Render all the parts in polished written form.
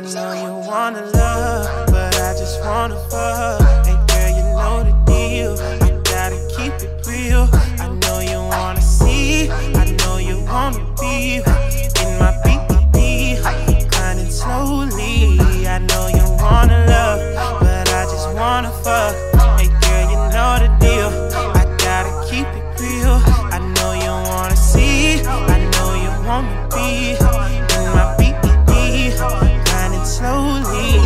know you wanna love, but I just wanna fuck. Hey girl, you know the deal, I gotta keep it real. I know you wanna see, I know you wanna be in my BBB, grinding slowly. I know you wanna love, but I just wanna fuck. Hey girl, you know the deal, I gotta keep it real. I know you wanna see, I know you wanna be in my BBB, grinding slowly.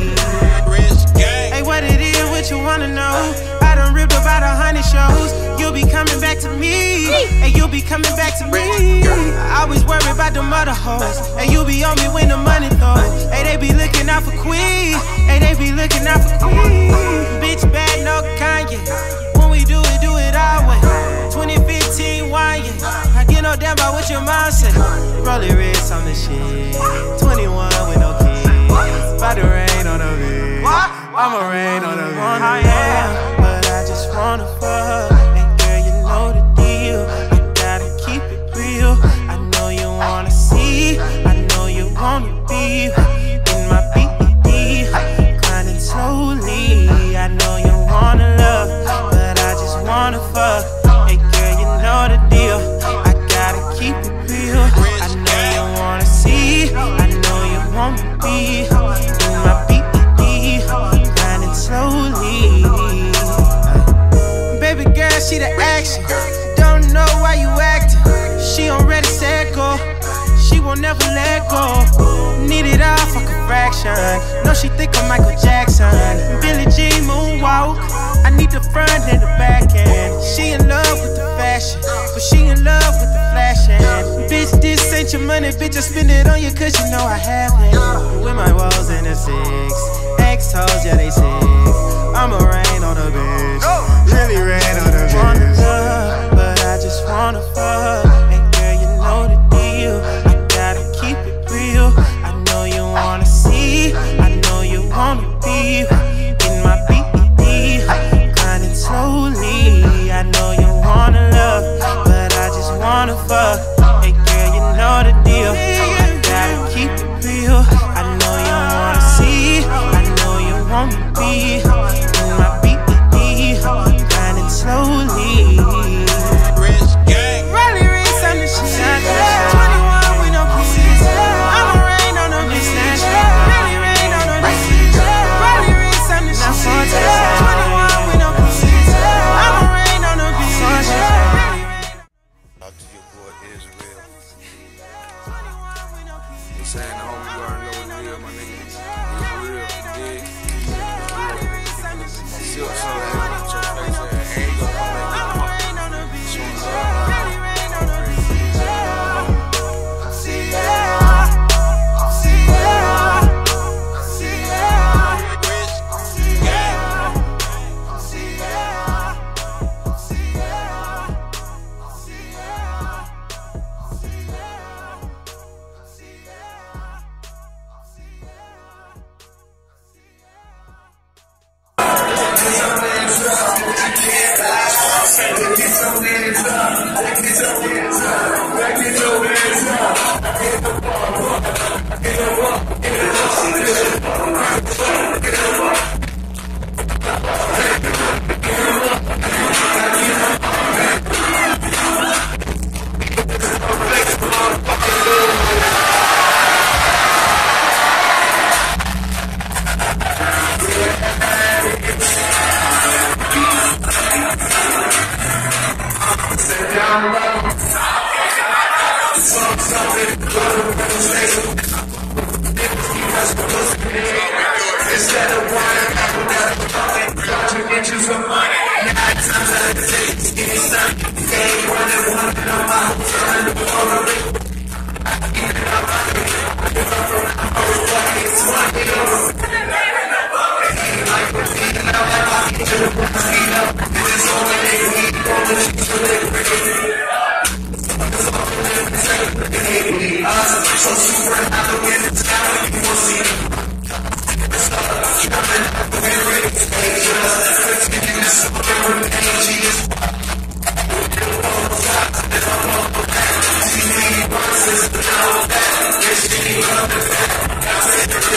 Hey, what it is, what you wanna know? I done ripped about 100 shows. You'll be coming back to me, and you'll be coming back to me. I always worry about them other hoes, and you be on me when the money throws. Hey, they be looking out for Queen, hey, they be looking out for Queen. Bitch bad, no Kanye. When we do it our way. 2015 wine, yeah. I get no damn about what your mom say. Rollie wrist on the shit. 21 with no kids. About to rain on the bitch. I'ma rain on the bitch. I am, but I just wanna fuck. And girl, you know the deal. I gotta keep it real. I know you wanna see, I know you wanna be in my BBB, grinding slowly. I know you wanna love, but I just wanna fuck. Hey girl, you know the deal, I gotta keep it real. I know you wanna see, I know you wanna be in my BBB, grinding slowly. Baby girl, she the action, don't know why you acting. She on ready, set, go. She won't never let go. Need it all, fuck a fraction. No, she think I'm Michael Jackson. Billie Jean moonwalk. I need the front and the back end. She in love with the fashion, but she in love with the flashing. Bitch, this ain't your money, bitch, I spend it on you cause you know I have it. With my walls in the 6, ex-hoes, yeah, they sick. I'ma rain on the bitch, really rain on the bitch. I wanna love, but I just wanna fuck. And girl, you know the deal, I gotta keep it real. I know you wanna see, I know you wanna be in my BBB, grinding slowly. I know you wanna love, but I just wanna fuck. Hey girl, you know the deal, I gotta keep it real. I know you wanna see, I know you wanna be in my BBB, grinding slowly. Rollie wrist on the shit. 21 with no kids. I'ma rain on them bitches. Really rain on them bitches. Rollie wrist on the shit. 21 with no kids. I'ma rain on them bitches. Out to your boy Israel. They saying the homie you already know what it is, my nigga. Israel, you dig? Silk so that with your face and ain't gonna come back.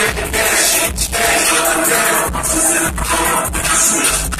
Shit,